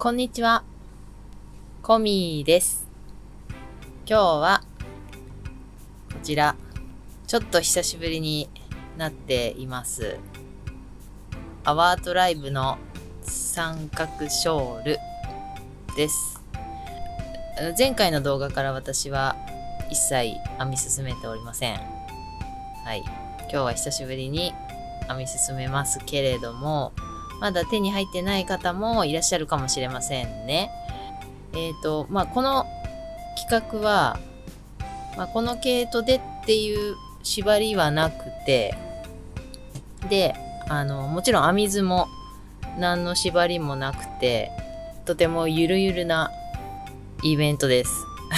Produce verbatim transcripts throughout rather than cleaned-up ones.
こんにちは、コミーです。今日はこちらちょっと久しぶりになっています。アワートライブの三角ショールです。前回の動画から私は一切編み進めておりません。はい、今日は久しぶりに編み進めますけれども、まだ手に入ってない方もいらっしゃるかもしれませんね。えっと、まあ、この企画は、まあ、この毛糸でっていう縛りはなくて、で、あの、もちろん編み図も何の縛りもなくて、とてもゆるゆるなイベントです。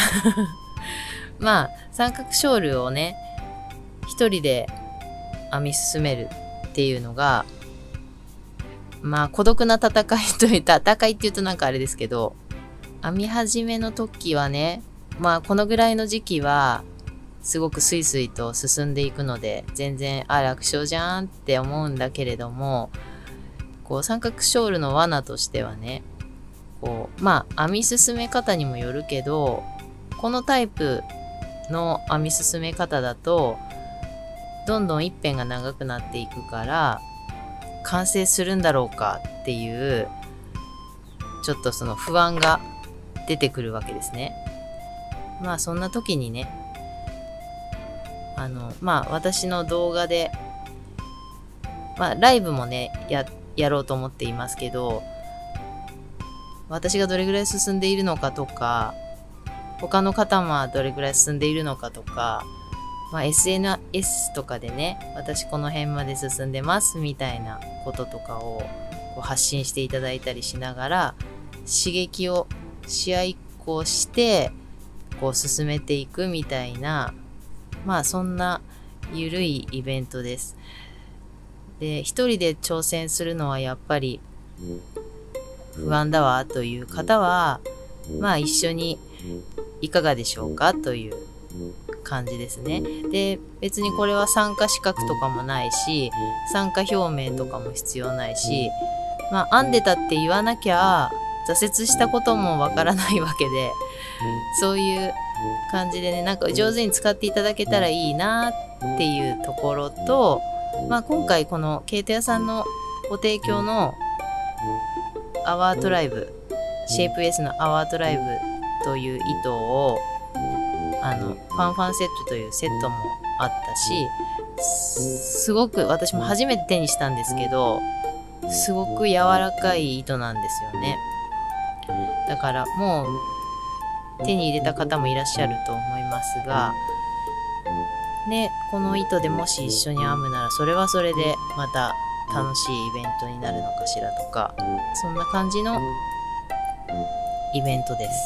まあ、三角ショールをね、一人で編み進めるっていうのが、まあ孤独な戦いという戦いって言うとなんかあれですけど、編み始めの時はね、まあこのぐらいの時期はすごくスイスイと進んでいくので、全然あ楽勝じゃんって思うんだけれども、こう三角ショールの罠としてはね、こうまあ編み進め方にもよるけど、このタイプの編み進め方だとどんどん一辺が長くなっていくから、完成するんだろうかっていうちょっとその不安が出てくるわけですね。まあそんな時にね、あのまあ私の動画で、まあライブもね や, やろうと思っていますけど、私がどれぐらい進んでいるのかとか、他の方はどれぐらい進んでいるのかとか、まあ、エスエヌエス とかでね、私この辺まで進んでますみたいなこととかをこう発信していただいたりしながら、刺激をし合いっこしてこう進めていくみたいな、まあそんなゆるいイベントです。で、一人で挑戦するのはやっぱり不安だわという方は、まあ一緒にいかがでしょうかという感じですね。で、別にこれは参加資格とかもないし、参加表明とかも必要ないし、まあ編んでたって言わなきゃ挫折したこともわからないわけで、そういう感じでね、なんか上手に使っていただけたらいいなっていうところと、まあ今回この毛糸屋さんのご提供のアワートライブ、シェイプ S のアワートライブという糸をあのファンファンセットというセットもあったし、すごく私も初めて手にしたんですけど、すごく柔らかい糸なんですよね。だからもう手に入れた方もいらっしゃると思いますが、ね、この糸でもし一緒に編むなら、それはそれでまた楽しいイベントになるのかしらとか、そんな感じのイベントです。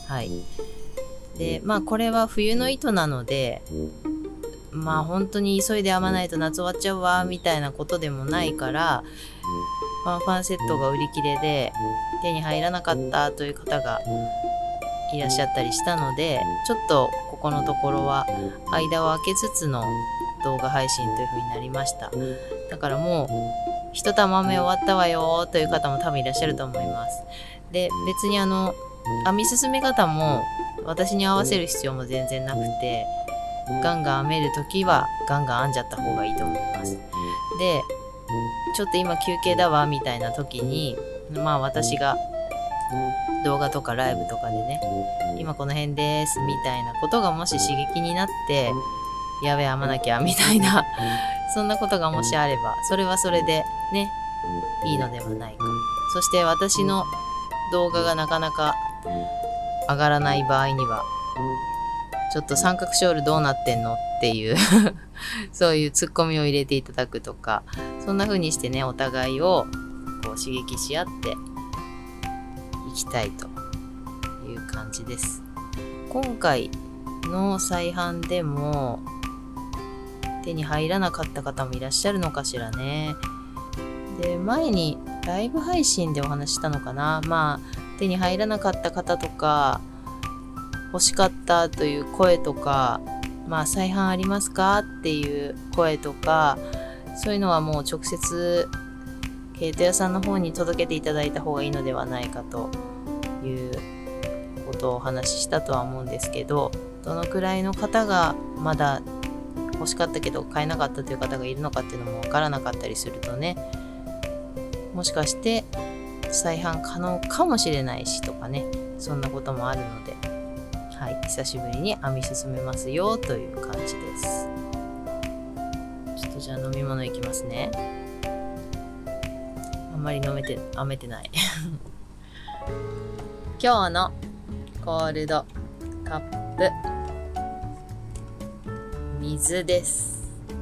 はい。で、まあこれは冬の糸なので、まあ本当に急いで編まないと夏終わっちゃうわみたいなことでもないから、ファンファンセットが売り切れで手に入らなかったという方がいらっしゃったりしたので、ちょっとここのところは間を空けつつの動画配信という風になりました。だからもう一玉目終わったわよという方も多分いらっしゃると思います。で、別にあの編み進め方も私に合わせる必要も全然なくて、ガンガン編めるときはガンガン編んじゃった方がいいと思います。で、ちょっと今休憩だわみたいな時に、まあ私が動画とかライブとかでね、今この辺ですみたいなことがもし刺激になって、やべえ編まなきゃみたいなそんなことがもしあれば、それはそれでね、いいのではないか。そして私の動画がなかなか上がらない場合には、ちょっと三角ショールどうなってんのっていうそういうツッコミを入れていただくとか、そんな風にしてね、お互いをこう刺激し合っていきたいという感じです。今回の再販でも手に入らなかった方もいらっしゃるのかしらね。で、前にライブ配信でお話ししたのかな。まあ手に入らなかった方とか、欲しかったという声とか、まあ再販ありますかっていう声とか、そういうのはもう直接毛糸屋さんの方に届けていただいた方がいいのではないかということをお話ししたとは思うんですけど、どのくらいの方がまだ欲しかったけど買えなかったという方がいるのかっていうのもわからなかったりするとね、もしかして再販可能かもしれないしとかね、そんなこともあるので、はい、久しぶりに編み進めますよという感じです。ちょっとじゃあ飲み物いきますね。あんまり飲めて編めてない今日のコールドカップ、水です。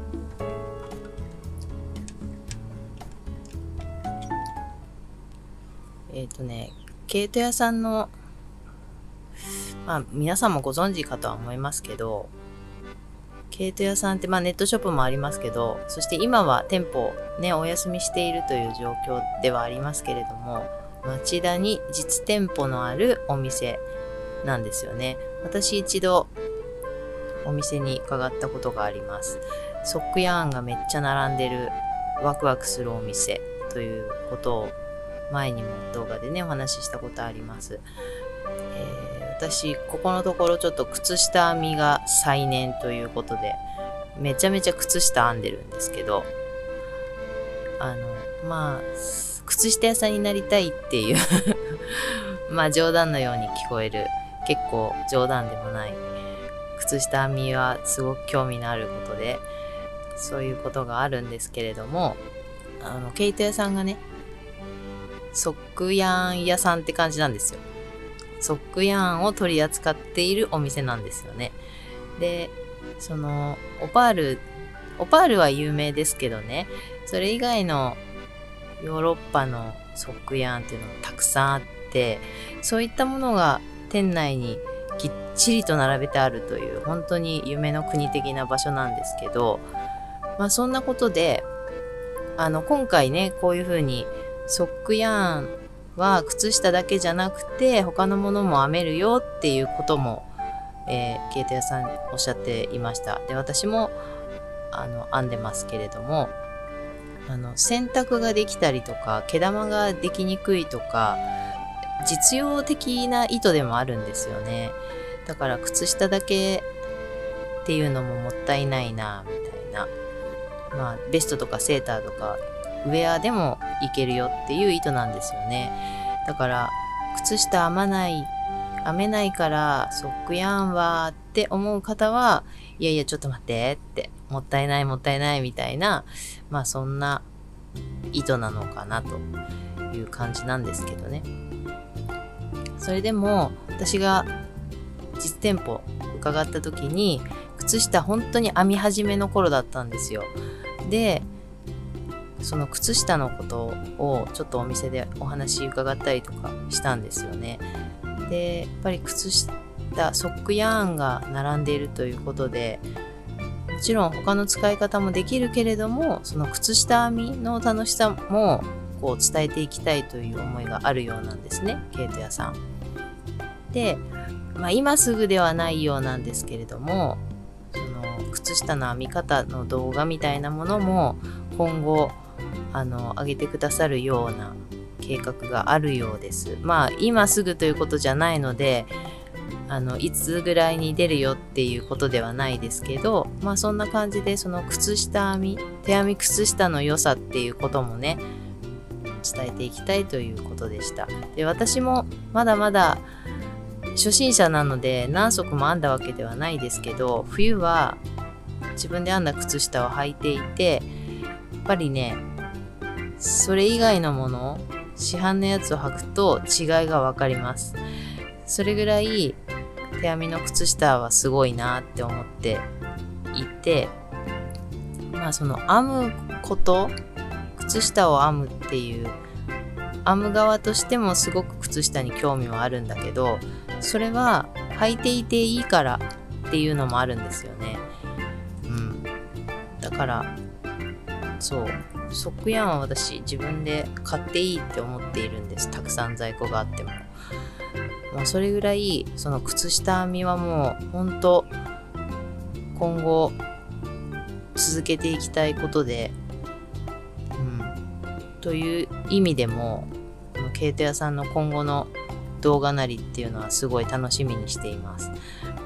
えっとね、毛糸屋さんの、まあ皆さんもご存知かとは思いますけど、毛糸屋さんってまあネットショップもありますけど、そして今は店舗ねお休みしているという状況ではありますけれども、町田に実店舗のあるお店なんですよね。私一度お店に伺ったことがあります。ソックヤーンがめっちゃ並んでるワクワクするお店ということを前にも動画でねお話ししたことあります。えー、私ここのところちょっと靴下編みが再燃ということでめちゃめちゃ靴下編んでるんですけど、あのまあ靴下屋さんになりたいっていうまあ冗談のように聞こえる、結構冗談でもない靴下編みはすごく興味のあることで、そういうことがあるんですけれども、あの毛糸屋さんがねソックヤーン屋さんって感じなんですよ。ソックヤーンを取り扱っているお店なんですよね。で、そのオパールオパールは有名ですけどね、それ以外のヨーロッパのソックヤーンっていうのもたくさんあって、そういったものが店内にきっちりと並べてあるという本当に夢の国的な場所なんですけど、まあそんなことであの今回ねこういう風にソックヤーンは靴下だけじゃなくて他のものも編めるよっていうことも、えー、毛糸屋さんおっしゃっていました。で、私もあの編んでますけれども、あの洗濯ができたりとか毛玉ができにくいとか実用的な糸でもあるんですよね。だから靴下だけっていうのももったいないなみたいな、まあベストとかセーターとかウェアでもいけるよっていう糸なんですよね。だから靴下編まない編めないからソックヤーンはって思う方は、いやいやちょっと待ってって、もったいないもったいないみたいな、まあそんな糸なのかなという感じなんですけどね。それでも私が実店舗伺った時に靴下本当に編み始めの頃だったんですよ。で、その靴下のことをちょっとお店でお話伺ったりとかしたんですよね。で、やっぱり靴下ソックヤーンが並んでいるということで、もちろん他の使い方もできるけれども、その靴下編みの楽しさもこう伝えていきたいという思いがあるようなんですね、毛糸屋さん。で、まあ、今すぐではないようなんですけれども、その靴下の編み方の動画みたいなものも今後あの上げてくださるような計画があるようです。まあ今すぐということじゃないので、あのいつぐらいに出るよっていうことではないですけど、まあそんな感じでその靴下編み、手編み靴下の良さっていうこともね伝えていきたいということでした。で、私もまだまだ初心者なので何足も編んだわけではないですけど、冬は自分で編んだ靴下を履いていて、やっぱりねそれ以外のもの、市販のやつを履くと違いがわかります。それぐらい手編みの靴下はすごいなって思っていて、まあその編むこと、靴下を編むっていう編む側としてもすごく靴下に興味はあるんだけど、それは履いていていいからっていうのもあるんですよね。うん。だからそうソックヤーンは私自分で買っていいって思っているんです。たくさん在庫があっても。まあ、それぐらいその靴下編みはもう本当今後続けていきたいことで、うん、 という意味でも、この毛糸屋さんの今後の動画なりっていうのはすごい楽しみにしています。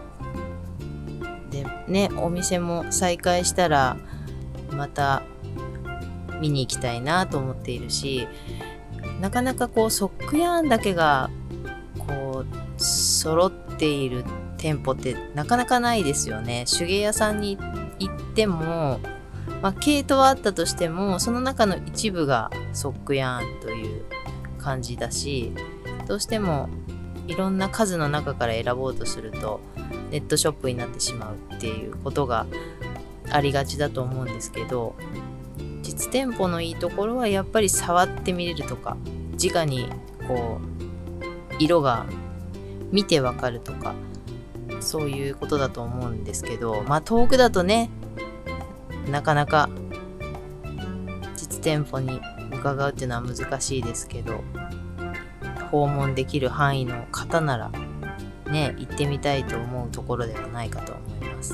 でね、お店も再開したらまた見に行きたいなと思っているし、なかなかこうソックヤーンだけがこう揃っている店舗ってなかなかないですよね。手芸屋さんに行っても、まあ、毛糸はあったとしてもその中の一部がソックヤーンという感じだし、どうしてもいろんな数の中から選ぼうとするとネットショップになってしまうっていうことがありがちだと思うんですけど、実店舗のいいところはやっぱり触ってみれるとか、直にこう色が見てわかるとか、そういうことだと思うんですけど、まあ遠くだとね、なかなか実店舗に伺うっていうのは難しいですけど、訪問できる範囲の方ならね、行ってみたいと思うところではないかと思います。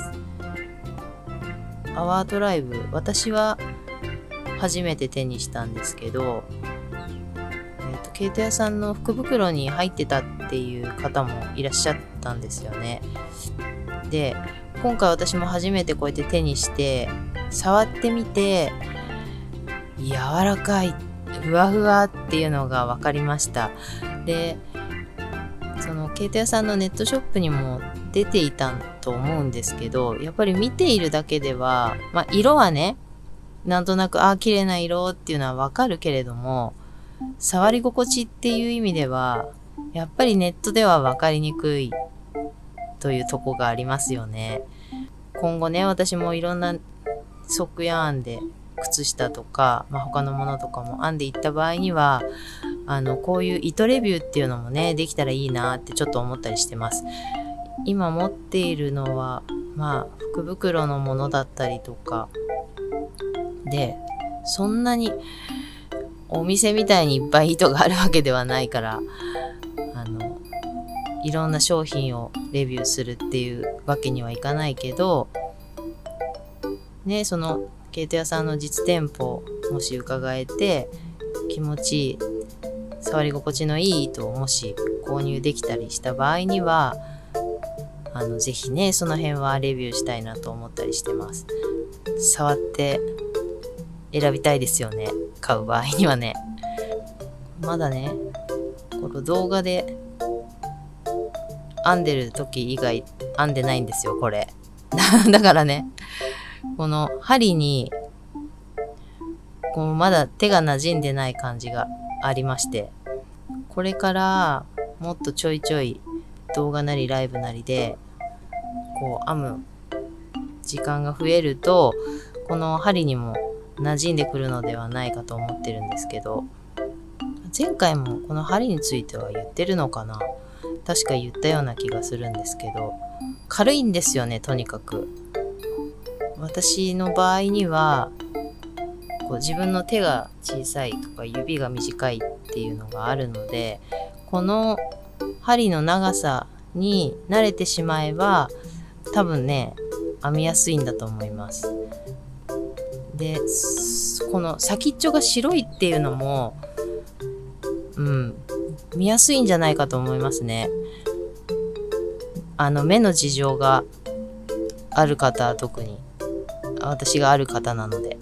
アワードライブ、私は初めて手にしたんですけど、えっと、毛糸屋さんの福袋に入ってたっていう方もいらっしゃったんですよね。で、今回私も初めてこうやって手にして触ってみて、柔らかい、ふわふわっていうのが分かりました。で、その毛糸屋さんのネットショップにも出ていたと思うんですけど、やっぱり見ているだけでは、まあ色はね、なんとなく、ああ、綺麗な色っていうのはわかるけれども、触り心地っていう意味では、やっぱりネットではわかりにくいというとこがありますよね。今後ね、私もいろんなソックヤーンで靴下とか、まあ、他のものとかも編んでいった場合には、あの、こういう糸レビューっていうのもね、できたらいいなってちょっと思ったりしてます。今持っているのは、まあ、福袋のものだったりとか、で、そんなにお店みたいにいっぱい糸があるわけではないから、あの、いろんな商品をレビューするっていうわけにはいかないけど、ね、その、毛糸屋さんの実店舗、もし伺えて、気持ちいい、触り心地のいい糸をもし購入できたりした場合には、あの、ぜひね、その辺はレビューしたいなと思ったりしてます。触って選びたいですよね。買う場合にはね。まだね、この動画で編んでる時以外編んでないんですよ、これ。だからね、この針に、こうまだ手が馴染んでない感じがありまして、これからもっとちょいちょい動画なりライブなりで、こう編む時間が増えると、この針にも馴染んでくるのではないかと思ってるんですけど、前回もこの針については言ってるのかな、確か言ったような気がするんですけど、軽いんですよね、とにかく。私の場合にはこう自分の手が小さいとか指が短いっていうのがあるので、この針の長さに慣れてしまえば多分ね、編みやすいんだと思います。で、この先っちょが白いっていうのも、うん、見やすいんじゃないかと思いますね。あの、目の事情がある方は特に、私がある方なので。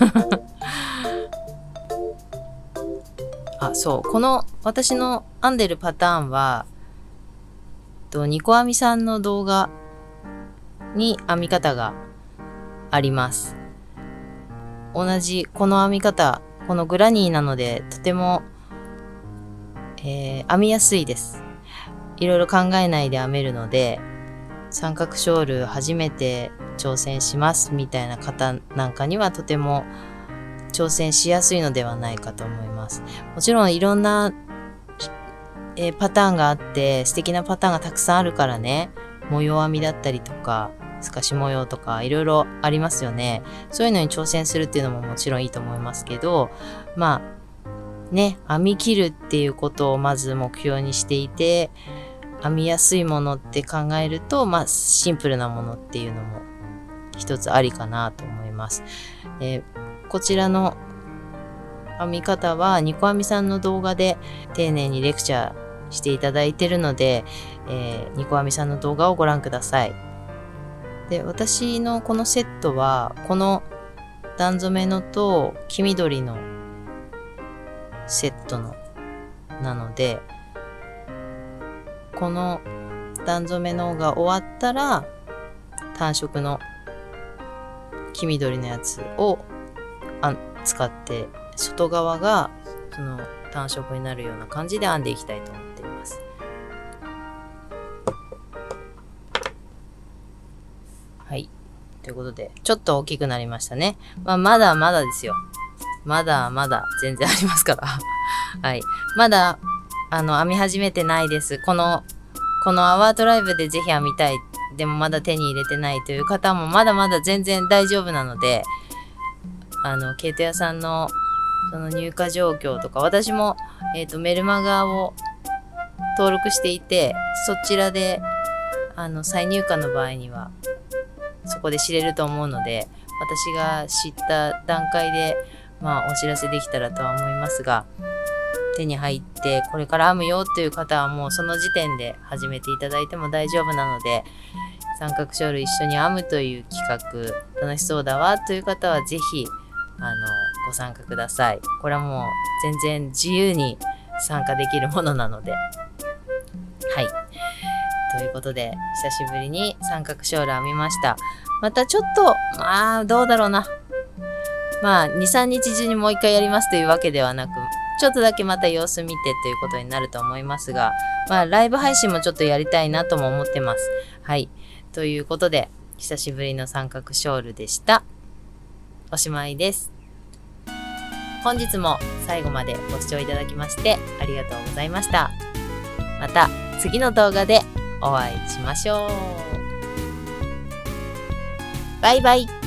あ、そう。この私の編んでるパターンは、とニコ編みさんの動画に編み方があります。同じこの編み方、このグラニーなのでとても、えー、編みやすいです。いろいろ考えないで編めるので、三角ショール初めて挑戦しますみたいな方なんかにはとても挑戦しやすいのではないかと思います。もちろんいろんな、えー、パターンがあって素敵なパターンがたくさんあるからね、模様編みだったりとか透かし模様とかいろいろありますよね。そういうのに挑戦するっていうのももちろんいいと思いますけど、まあね、編み切るっていうことをまず目標にしていて、編みやすいものって考えると、まあシンプルなものっていうのも一つありかなと思います。えー、こちらの編み方はニコ編みさんの動画で丁寧にレクチャーしていただいているので、えー、ニコ編みさんの動画をご覧ください。で、私のこのセットは、この段染めのと黄緑のセットのなので、この段染めのが終わったら単色の黄緑のやつをあ使って外側がその単色になるような感じで編んでいきたいと思っています。はい。ということで、ちょっと大きくなりましたね。まあ、まだまだですよ。まだまだ全然ありますから。はい。まだ、あの、編み始めてないです。この、このアワートライブでぜひ編みたい。でもまだ手に入れてないという方もまだまだ全然大丈夫なので、あの、毛糸屋さんのその入荷状況とか、私も、えっと、メルマガを登録していて、そちらで、あの、再入荷の場合には、そこで知れると思うので、私が知った段階で、まあ、お知らせできたらとは思いますが、手に入って、これから編むよという方はもうその時点で始めていただいても大丈夫なので、三角ショール一緒に編むという企画、楽しそうだわという方はぜひ、あの、ご参加ください。これはもう全然自由に参加できるものなので。はい。ということで、久しぶりに三角ショール編みました。またちょっと、まあ、どうだろうな。まあ、に、さんにち中にもう一回やりますというわけではなく、ちょっとだけまた様子見てということになると思いますが、まあ、ライブ配信もちょっとやりたいなとも思ってます。はい。ということで、久しぶりの三角ショールでした。おしまいです。本日も最後までご視聴いただきましてありがとうございました。また次の動画でお会いしましょう。バイバイ。